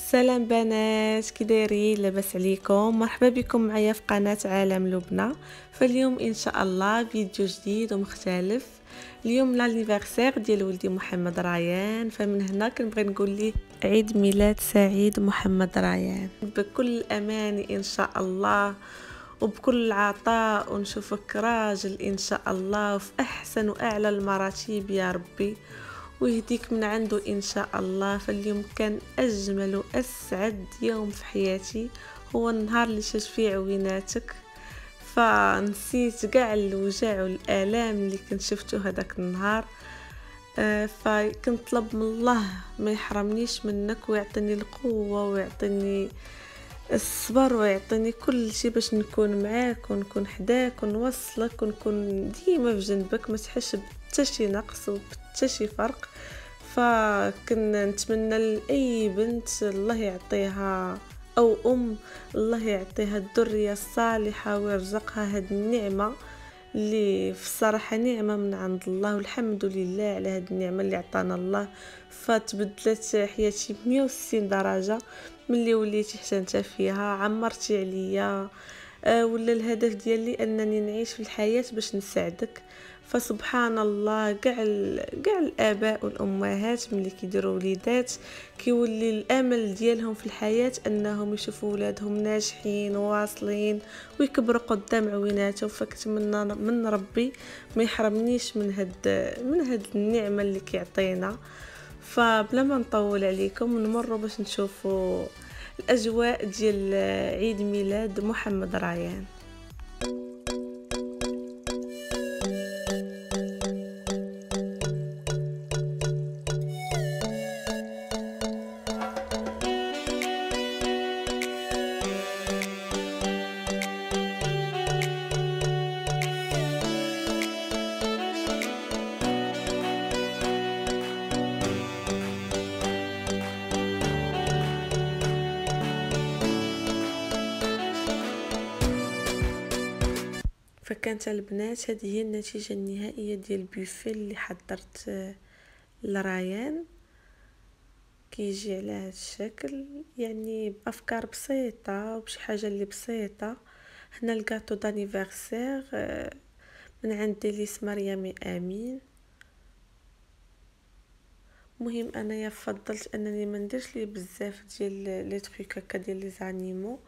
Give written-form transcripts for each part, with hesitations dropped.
سلام بنات، كي دايرين؟ لاباس عليكم؟ مرحبا بكم معايا في قناه عالم لبنى. فاليوم ان شاء الله فيديو جديد ومختلف. اليوم لانيفرسير ديال ولدي محمد ريان، فمن هنا كنبغي نقول ليه عيد ميلاد سعيد محمد ريان بكل الاماني ان شاء الله، وبكل العطاء، ونشوفك راجل ان شاء الله وفي احسن واعلى المراتب يا ربي، ويهديك من عنده ان شاء الله. فاليوم كان اجمل واسعد يوم في حياتي، هو النهار اللي شفت فيه عويناتك، فنسيت كاع الوجع والالام اللي كنت شفتو هذاك النهار. فكنت طلب من الله ما يحرمنيش منك، ويعطيني القوه ويعطيني الصبر ويعطيني كل شيء باش نكون معاك ونكون حداك ونوصلك ونكون ديما في جنبك، ما تحسش بحتى شي نقص وبحتى شي فرق. فكنا نتمنى لاي بنت الله يعطيها او الله يعطيها الذريه الصالحه ويرزقها هاد النعمه اللي في الصراحه نعمه من عند الله، والحمد لله على هاد النعمه اللي عطانا الله. فتبدلت حياتي 160 درجه ملي وليتي حتى انت فيها، عمرتي عليا. ولا الهدف ديالي انني نعيش في الحياه باش نساعدك. فسبحان الله، كاع الاباء والامهات ملي كيديروا وليدات كيولي الامل ديالهم في الحياه انهم يشوفوا ولادهم ناجحين وواصلين ويكبروا قدام عويناتهم. فكنتمنى من ربي ما يحرمنيش من هاد النعمه اللي كيعطينا. فبلا ما نطول عليكم نمروا باش نشوفوا الاجواء ديال عيد ميلاد محمد ريان. فكانت البنات هذه هي النتيجة النهائية ديال البوفيه اللي حضرت لريان. كيجي على هذا الشكل، يعني بافكار بسيطه وبشي حاجه اللي بسيطه. هنا الكاطو دانيفرسير من عند ديليس مريم امين. مهم انايا فضلت انني ما نديرش ليه بزاف ديال لي تروك هكا ديال لي زانيمو،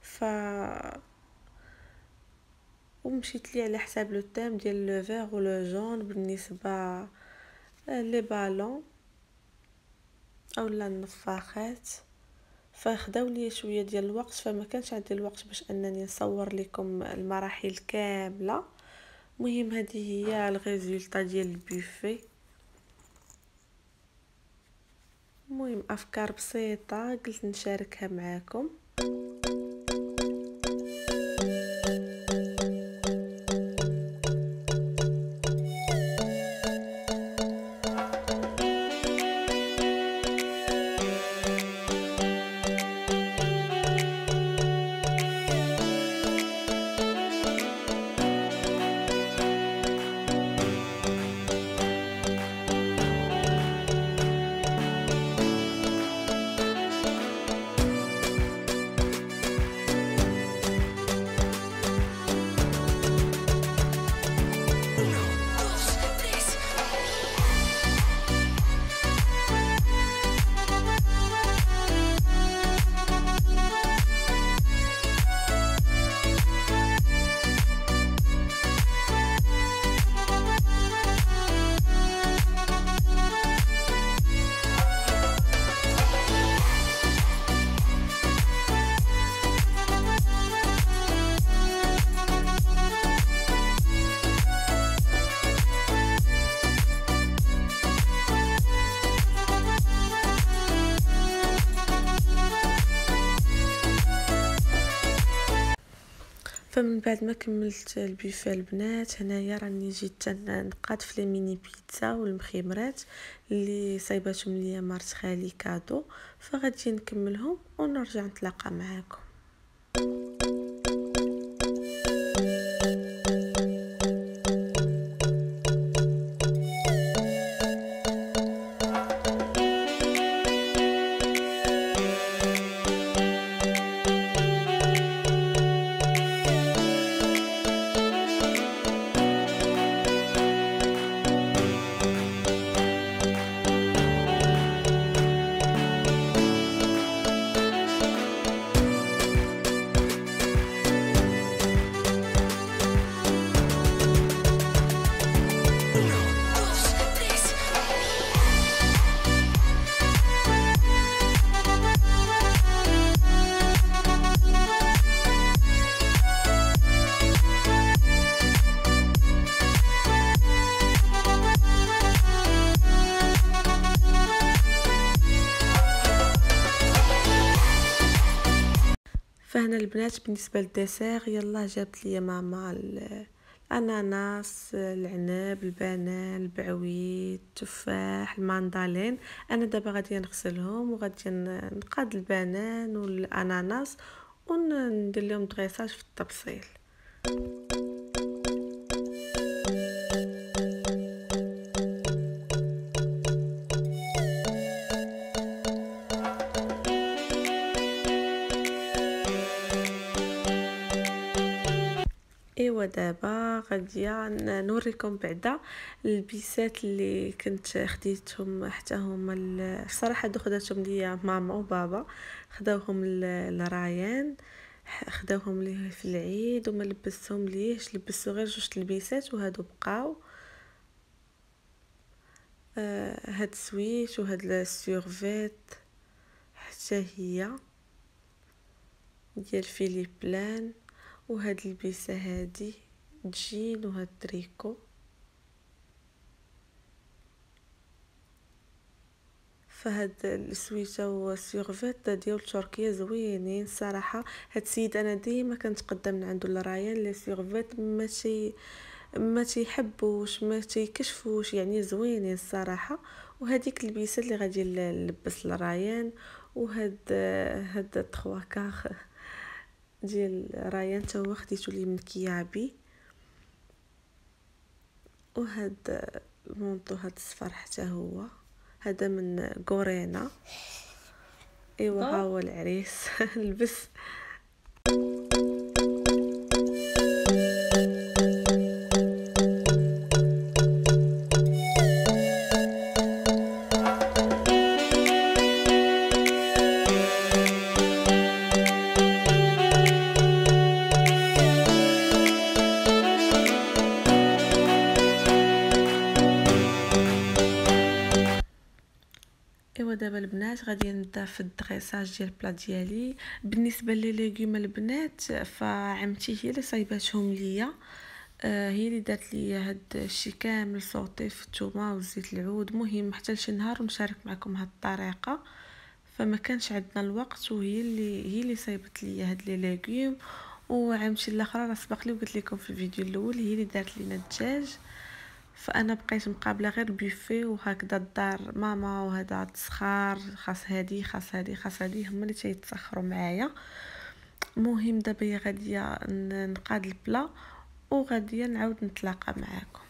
ومشيت لي على حساب لو تيم ديال لو فيغ و لو جون بالنسبه لي بالون اولا النفاخات. فخداو لي شويه ديال الوقت، فما كانش عندي الوقت باش انني نصور لكم المراحل كامله. مهم هذه هي الريزولطا ديال البوفيه. مهم افكار بسيطه قلت نشاركها معاكم. فمن بعد ما كملت البوفيه البنات، هنايا راني جيت نقاد في لي ميني بيتزا والمخيمرات اللي صايباتهم ليا مرت خالي كادو، فغادي نكملهم ونرجع نتلاقى معاكم. فهنا البنات بالنسبه للدسير يلا جابت لي ماما الاناناس، العنب، البنان، البعويد، التفاح، الماندالين. انا دابا غادي نغسلهم وغادي نقاد البنان والاناناس وندير لهم دغيساج في الطبسيل. ايوا دابا غاديه نوريكم بعدا البيسات اللي كنت خديتهم حتى هما الصراحه هادو خداتهم ليا ماما وبابا، خداوهم لرايان، خداوهم ليه في العيد وما لبستهم ليهش، لبسو غير جوج البيسات وهادو بقاو. هاد سويت وهاد السيرفيت حتى هي ديال فيليب لان، وهاد البيسه هادي جين وهاد تريكو. فهاد السويته والسيرفيت ديال تركيا زوينين صراحه. هاد السيد انا ديما كنتقدم من عنده لرايان لي سيرفيت ما تيحبوش ما تيكشفوش، يعني زوينين الصراحه. وهذيك البيسه اللي غادي نلبس لرايان، وهاد التخواكاخ ديال رايان تا هو خديتو لي من كيابي. وهاد المونطو هاد الصفر حتى هو هذا من غورينا. ايوا ها هو العريس لبس. ايوا دابا البنات غادي نبدا في الدغيساج ديال البلا ديالي. بالنسبه لي ليغوم البنات فعمتي هي اللي صايباتهم ليا، هي اللي دارت لي هاد الشيء كامل صوتي في الثومه وزيت العود. مهم حتى لشي نهار ونشارك معكم هاد الطريقه، فما كانش عندنا الوقت وهي اللي صايبت لي هاد لي ليغوم. وعمتي الاخرى راه سبق لي وقلت لكم في الفيديو الاول هي اللي دارت لينا الدجاج. فانا بقيت مقابله غير بوفي وهكذا الدار ماما وهذا التسخار خاص هادي خاص هادي خاص هادي هما اللي تيتسخروا معايا. المهم دابا غاديه نقاد البلا وغاديه نعاود نتلاقى معاكم.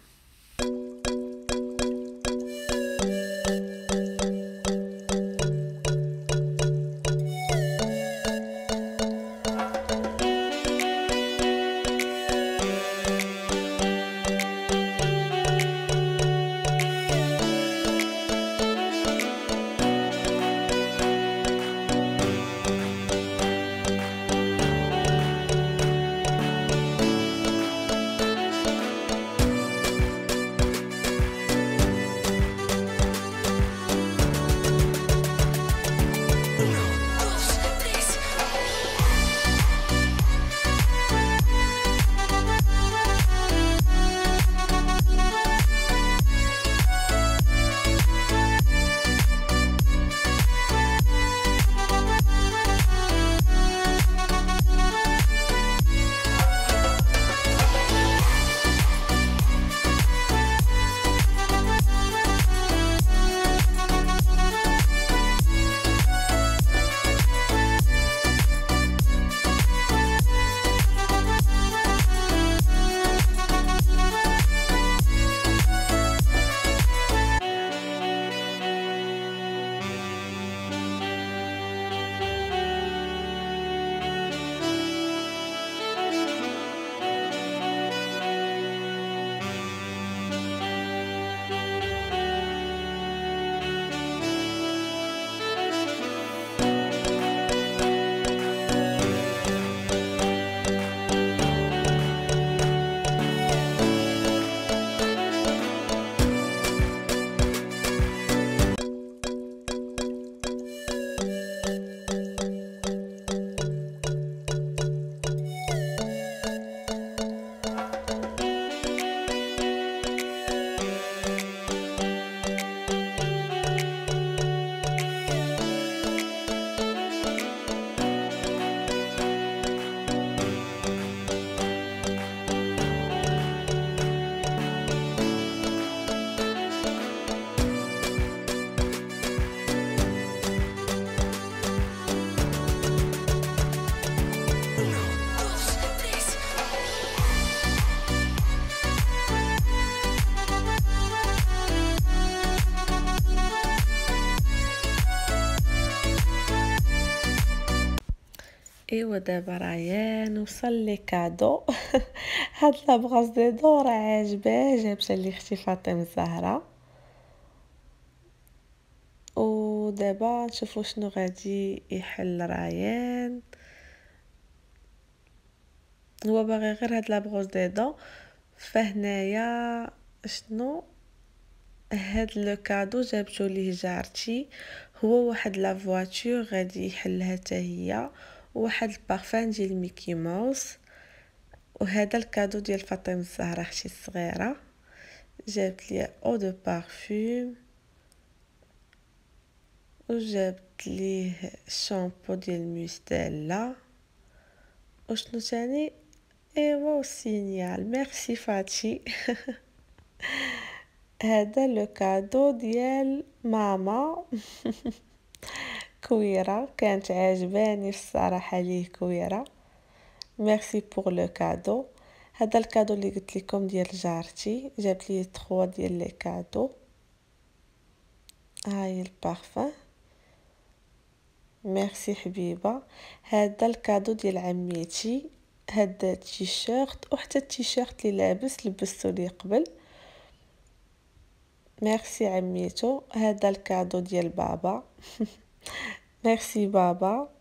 ايوا دابا ريان وصل لي كادو. هاد لابغاز دي دو راه عاجباه، جابتها لي اختي فاطمه الزهراء. ودابا نشوفوا شنو غادي يحل ريان. هو باغي غير هاد لابغوز دي دو. فهنايا شنو هاد لو كادو جابتو ليه جارتي، هو واحد لا فواتور غادي يحلها حتى هي، وواحد البارفان ديال ميكي ماوس. وهذا الكادو ديال فاطمه الزهراء اختي الصغيره، جابت لي او دو بارفوم، وجابت ليه الشامبو ديال ميستيلا. وشنو تاني؟ ايوا والسينيال. ميرسي فاتشي. هذا لو كادو ديال ماما. كويره كانت عاجباني الصراحه، ليه كويره. ميرسي بور لو كادو. هذا الكادو اللي قلت لكم ديال جارتي، جابت لي 3 ديال لي كادو. هاي البارفان. ميرسي حبيبه. هذا الكادو ديال عميتي، هذا التيشيرت، وحتى التيشيرت اللي لبستو لي قبل. ميرسي عميتو. هذا الكادو ديال بابا. ميرسي بابا.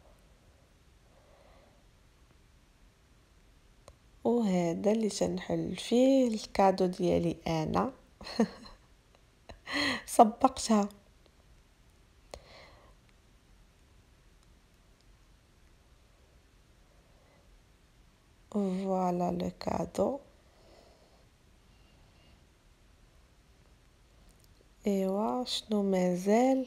وهذا اللي تنحل فيه الكادو ديالي انا. صبقتها. فوالا لو كادو. ايوا شنو مازال؟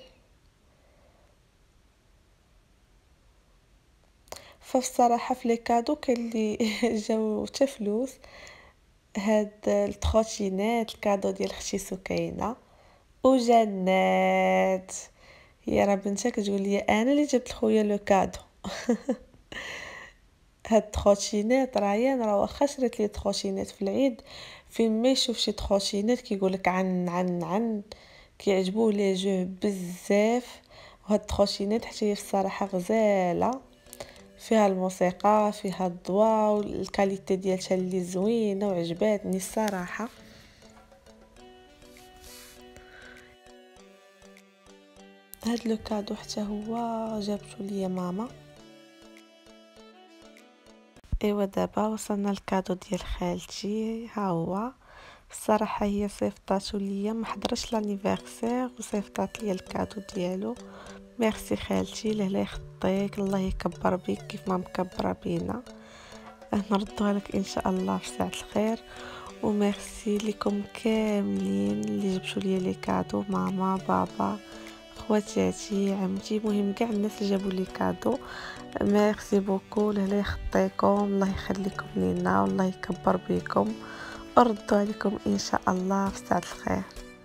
فالصراحه في لي كادو كاين اللي جاو حتى فلوس. هاد التخوتينات الكادو ديال اختي سكينه وجنات. هي راه بنتها كتقول لي انا اللي جبت لخويا لو كادو. هاد التخوتينات ريان راه واخا شريت لي تخوتينات في العيد، فين ما يشوف شي تخوتينات كيقولك عن عن عن، كيعجبوه لي جو بزاف. وهاد التخوتينات حتى هي الصراحه غزاله، فيها الموسيقى، فيها الضوء، والكاليتي ديالها اللي زوينه وعجباتني الصراحه. هاد لو كادو حتى هو جابتو ليا ماما. ايوا دابا وصلنا الكادو ديال خالتي، ها هو. الصراحه هي صيفطاتو ليا، ما حضرش لانيفرسير وصيفطات ليا الكادو ديالو. ميرسي خالتي، الله يخطيك، الله يكبر بيك كيف ما مكبره بينا. نردوها لك ان شاء الله في ساعه الخير. وميرسي لكم كاملين اللي جبتوا لي لي كادو، ماما بابا خواتاتي عمتي، مهم كاع الناس اللي جابوا لي كادو. ميرسي بوكو، الله يخطيكم، الله يخليكم لينا، والله يكبر بكم. اردوا عليكم ان شاء الله في ساعه الخير.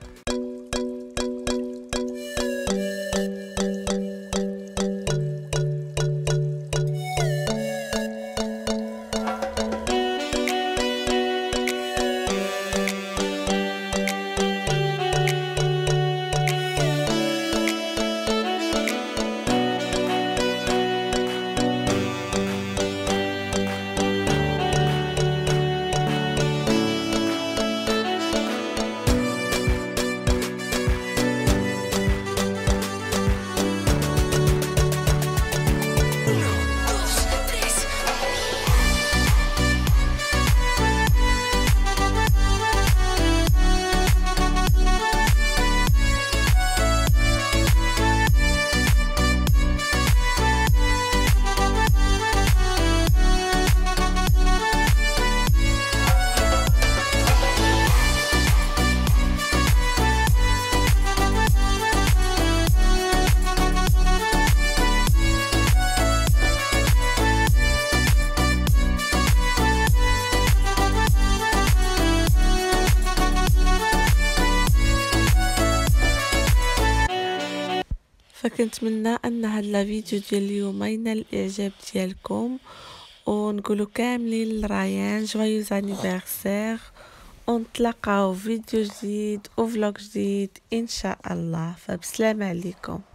فكنتمنى ان هاد لا فيديو ديال اليوم ينال الاعجاب ديالكم، ونقولوا كاملين لريان جويوز انيفرسير، ونتلاقاو فيديو جديد وفلوق جديد ان شاء الله. فبسلامه عليكم.